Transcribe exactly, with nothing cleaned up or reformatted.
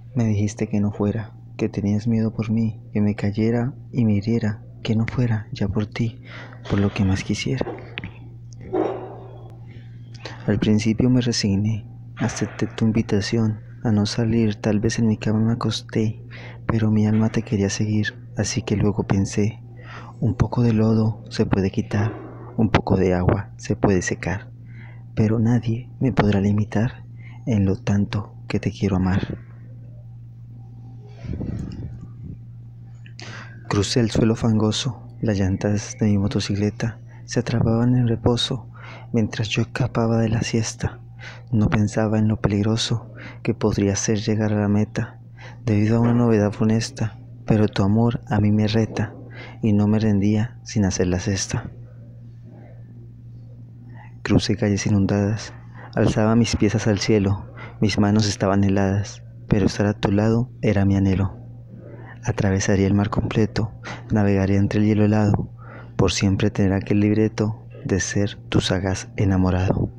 Me dijiste que no fuera, que tenías miedo por mí, que me cayera y me hiriera, que no fuera ya por ti, por lo que más quisiera. Al principio me resigné, acepté tu invitación a no salir, tal vez en mi cama me acosté, pero mi alma te quería seguir, así que luego pensé, un poco de lodo se puede quitar, un poco de agua se puede secar, pero nadie me podrá limitar en lo tanto que te quiero amar. Crucé el suelo fangoso, las llantas de mi motocicleta se atrapaban en reposo mientras yo escapaba de la siesta. No pensaba en lo peligroso que podría ser llegar a la meta debido a una novedad funesta, pero tu amor a mí me reta y no me rendía sin hacer la cesta. Crucé calles inundadas, alzaba mis pies al cielo, mis manos estaban heladas, pero estar a tu lado era mi anhelo. Atravesaría el mar completo, navegaría entre el hielo helado, por siempre tener aquel libreto de ser tu sagaz enamorado.